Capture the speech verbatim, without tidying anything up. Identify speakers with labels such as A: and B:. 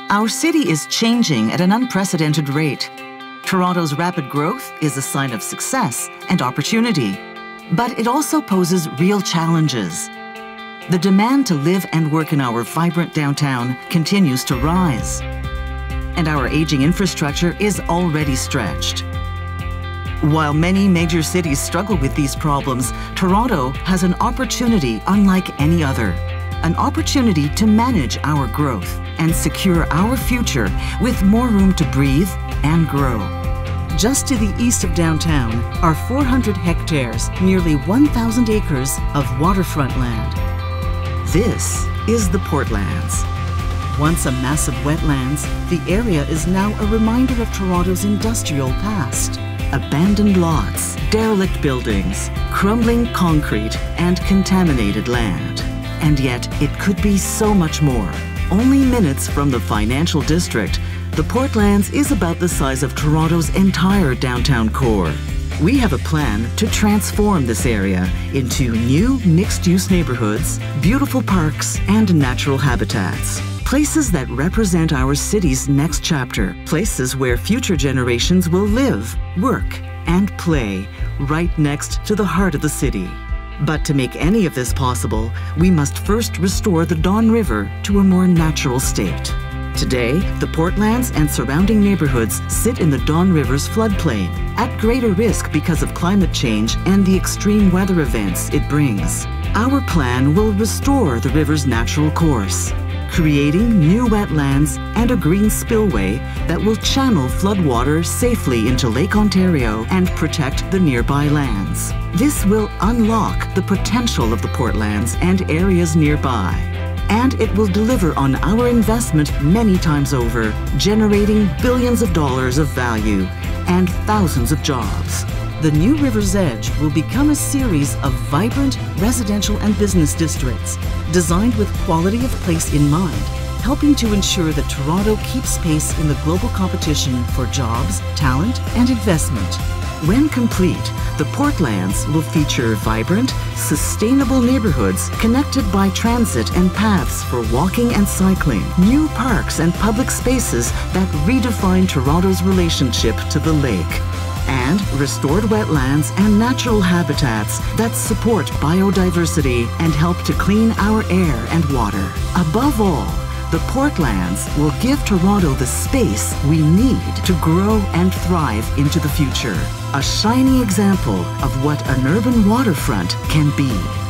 A: Our city is changing at an unprecedented rate. Toronto's rapid growth is a sign of success and opportunity, but it also poses real challenges. The demand to live and work in our vibrant downtown continues to rise, and our aging infrastructure is already stretched. While many major cities struggle with these problems, Toronto has an opportunity unlike any other. An opportunity to manage our growth and secure our future with more room to breathe and grow. Just to the east of downtown are four hundred hectares, nearly one thousand acres of waterfront land. This is the Portlands. Once a massive wetlands, the area is now a reminder of Toronto's industrial past. Abandoned lots, derelict buildings, crumbling concrete, and contaminated land. And yet, it could be so much more. Only minutes from the financial district, the Portlands is about the size of Toronto's entire downtown core. We have a plan to transform this area into new mixed-use neighborhoods, beautiful parks, and natural habitats. Places that represent our city's next chapter. Places where future generations will live, work, and play right next to the heart of the city. But to make any of this possible, we must first restore the Don River to a more natural state. Today, the Portlands and surrounding neighborhoods sit in the Don River's floodplain, at greater risk because of climate change and the extreme weather events it brings. Our plan will restore the river's natural course, creating new wetlands and a green spillway that will channel floodwater safely into Lake Ontario and protect the nearby lands. This will unlock the potential of the Portlands and areas nearby. And it will deliver on our investment many times over, generating billions of dollars of value and thousands of jobs. The new River's Edge will become a series of vibrant residential and business districts designed with quality of place in mind, helping to ensure that Toronto keeps pace in the global competition for jobs, talent, and investment. When complete, the Portlands will feature vibrant, sustainable neighborhoods connected by transit and paths for walking and cycling, new parks and public spaces that redefine Toronto's relationship to the lake, and restored wetlands and natural habitats that support biodiversity and help to clean our air and water. Above all, the Portlands will give Toronto the space we need to grow and thrive into the future. A shining example of what an urban waterfront can be.